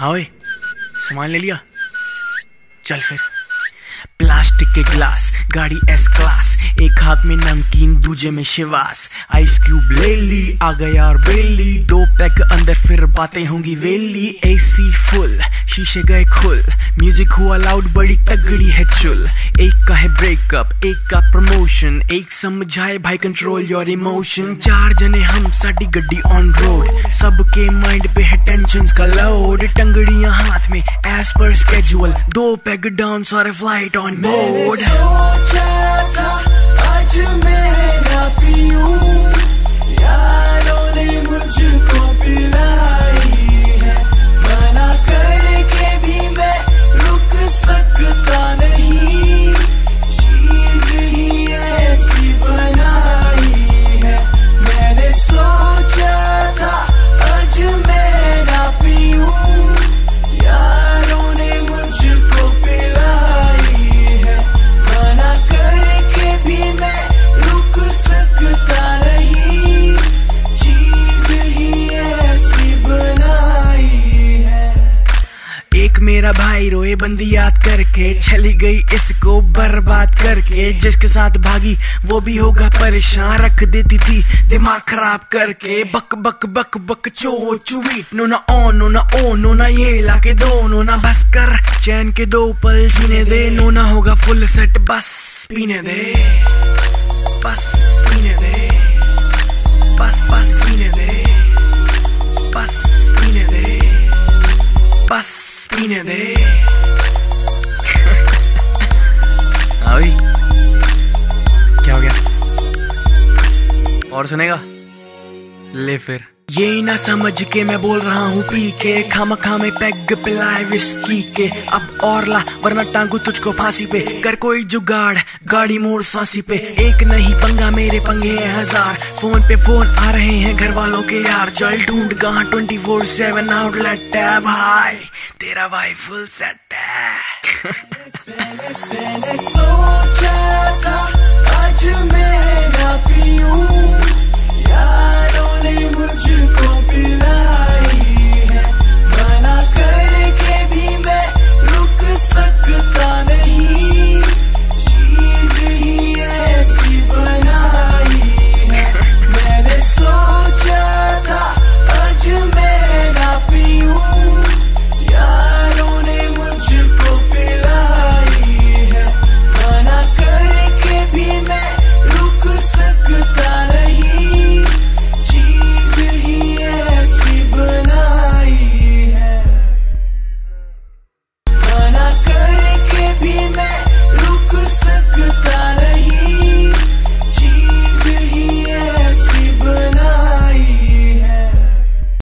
हाँ ओए, सामान ले लिया? चल फिर। प्लास्टिक के ग्लास, गाड़ी एस क्लास, एक हाथ में नमकीन दूजे में शिवास। आइस क्यूब ले ली, आ गया और बेली, 2 पैक अंदर फिर बातें होंगी वेली। एसी फुल, शीशे गए खुल, म्यूजिक हुआ लाउड, बड़ी तगड़ी है चुल। एक का है ब्रेकअप, एक का प्रमोशन, एक समझाए भाई कंट्रोल योर इमोशन। 4 जने हम, साडी गड्डी ऑन रोड, सबके माइंड पे है टेंशंस का लोड। टंगड़ियां हाथ में as per schedule, 2 peg down, सारे फ्लाइट ऑन बोर्ड। सोचा था आज मैं ना पीऊं, यारों ने मुझको पिलाई है, मना करके भी मैं रुक सकता नहीं, चीज ही ऐसी बनाई है। मैंने सोचा था आज मैं ना पीऊं, यारों ने मुझको पिलाई है, मना करके भी मैं रुक सकता नहीं, चीज ही ऐसी बनाई है। एक मेरा भाई रोए बंदी याद करके, चली गई इसको बर्बाद करके। जिसके साथ भागी वो भी होगा परेशान, रख देती थी दिमाग खराब करके। बक बक बक बक चो चुवीट, नो ना ऑन नो ना ओ, नो ना ये लाके दो, नो ना बस कर, चैन के 2 पल जीने दे। नो ना होगा फुल सेट, बस पीने दे, बस पीने दे, बस बस पीने दे, बस पीने दे, बस पीने दे। अभी क्या हो गया? और सुनेगा? ले फिर। ये ना समझ के मैं बोल रहा हूँ पी के, खामखा में पैग पिलाए विस्की के। अब और ला वरना टांगू तुझको फांसी पे, कर कोई जुगाड़ गाड़ी मोड़ सांसी पे। एक नहीं पंगा मेरे पंगे हैं 1000, फोन पे फोन आ रहे हैं घर वालों के यार। चल ढूंढ कहाँ 24/7 आउटलेट है भाई, तेरा भाई फुल सेट है। मैंने सोचा था आज मैं ना पीऊं, यारों ने मुझको पिलाया